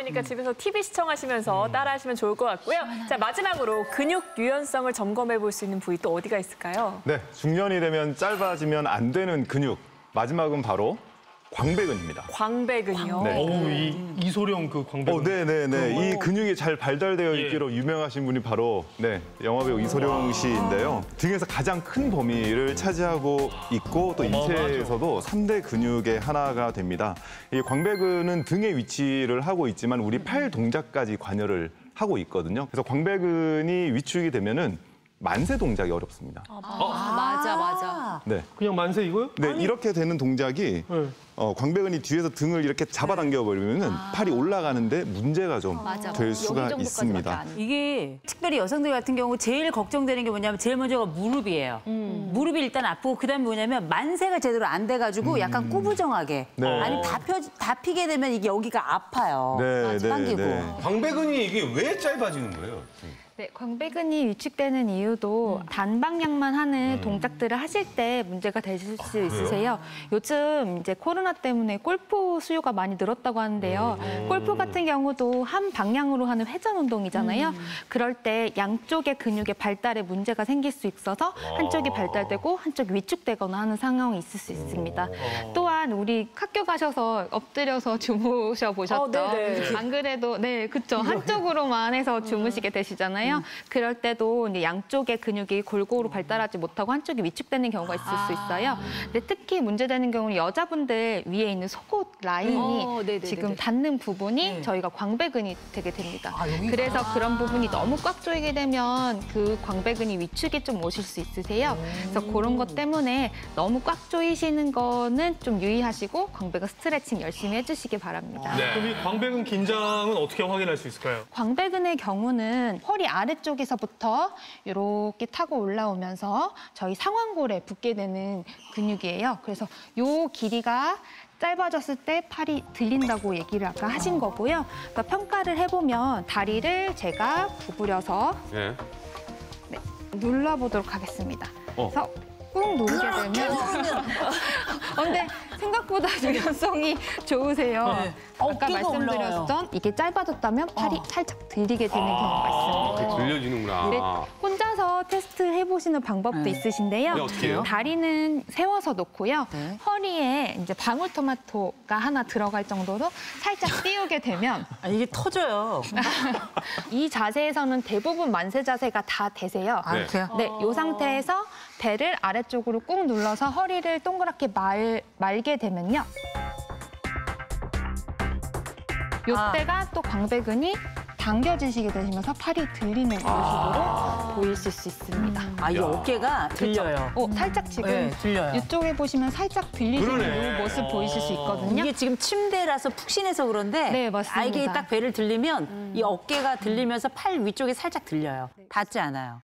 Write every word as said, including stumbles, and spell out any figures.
있으니까 집에서 티비 시청하시면서 따라하시면 좋을 것 같고요. 자, 마지막으로 근육 유연성을 점검해 볼 수 있는 부위 또 어디가 있을까요? 네, 중년이 되면 짧아지면 안 되는 근육. 마지막은 바로 광배근입니다. 광배근요. 네. 어우, 이 이소룡 그 광배근. 어, 네네네. 이 근육이 잘 발달되어 있기로 유명하신 분이 바로 네 영화배우 이소룡 씨인데요. 등에서 가장 큰 범위를 차지하고 있고 또 인체에서도 삼 대 근육의 하나가 됩니다. 이 광배근은 등의 위치를 하고 있지만 우리 팔 동작까지 관여를 하고 있거든요. 그래서 광배근이 위축이 되면은 만세 동작이 어렵습니다. 아, 맞아, 맞아. 네. 그냥 만세 이거요? 네, 이렇게 되는 동작이 네. 어, 광배근이 뒤에서 등을 이렇게 잡아당겨 버리면은 팔이 올라가는데 문제가 좀 맞아. 될 여기 수가 정도까지밖에 있습니다. 안 돼. 이게 특별히 여성들 같은 경우 제일 걱정되는 게 뭐냐면 제일 먼저가 무릎이에요. 무릎이 일단 아프고 그다음에 뭐냐면 만세가 제대로 안 돼가지고 약간 꾸부정하게 네. 아니 다, 펴, 다 피게 되면 이게 여기가 아파요. 네, 네, 당기고. 네. 광배근이 이게 왜 짧아지는 거예요? 네, 광배근이 위축되는 이유도 단방향만 하는 동작들을 하실 때 문제가 되실 수 있으세요. 요즘 이제 코로나 때문에 골프 수요가 많이 늘었다고 하는데요. 골프 같은 경우도 한 방향으로 하는 회전 운동이잖아요. 그럴 때 양쪽의 근육의 발달에 문제가 생길 수 있어서 한쪽이 발달되고 한쪽이 위축되거나 하는 상황이 있을 수 있습니다. 또한 우리 학교 가셔서 엎드려서 주무셔 보셨죠? 어, 네네. 안 그래도 네, 그렇죠. 한쪽으로만 해서 주무시게 되시잖아요. 그럴 때도 이제 양쪽의 근육이 골고루 발달하지 못하고 한쪽이 위축되는 경우가 있을 수 있어요. 근데 특히 문제되는 경우는 여자분들 위에 있는 속옷 라인이 어, 네네네네. 지금 닿는 부분이 저희가 광배근이 되게 됩니다. 그래서 그런 부분이 너무 꽉 조이게 되면 그 광배근이 위축이 좀 오실 수 있으세요. 그래서 그런 것 때문에 너무 꽉 조이시는 거는 좀 유의하시고 광배근 스트레칭 열심히 해주시기 바랍니다. 그럼 이 광배근 긴장은 어떻게 확인할 수 있을까요? 광배근의 경우는 허리 아래쪽에서부터 이렇게 타고 올라오면서 저희 상완골에 붙게 되는 근육이에요. 그래서 이 길이가 짧아졌을 때 팔이 들린다고 얘기를 아까 하신 거고요. 그러니까 평가를 해보면 다리를 제가 구부려서 네. 네, 눌러보도록 하겠습니다. 어. 그래서 꾹 누르게 되면 어, 근데 생각보다 유연성이 좋으세요. 아까 어깨가 말씀드렸던 이게 짧아졌다면 팔이 살짝 들리게 되는 경우가 있습니다. 이렇게 들려지는구나. 네, 혼자서 테스트 해보시는 방법도 있으신데요. 네, 어떻게 해요? 다리는 세워서 놓고요. 네. 허리에 이제 방울토마토가 하나 들어갈 정도로 살짝 띄우게 되면 아, 이게 터져요. 이 자세에서는 대부분 만세 자세가 다 되세요. 아, 그래요? 네, 이 상태에서 배를 아래쪽으로 꾹 눌러서 허리를 동그랗게 말, 말게 되면요. 이때가 또 광배근이 당겨지시게 되시면서 팔이 들리는 모습으로 보이실 수 있습니다. 아, 이 어깨가 들려요. 어, 살짝 지금 네, 들려요. 이쪽에 보시면 살짝 들리시는 그러네. 이 모습 보이실 수 있거든요. 이게 지금 침대라서 푹신해서 그런데 네, 맞습니다. 아, 이게 딱 배를 들리면 이 어깨가 들리면서 팔 위쪽이 살짝 들려요. 닿지 않아요.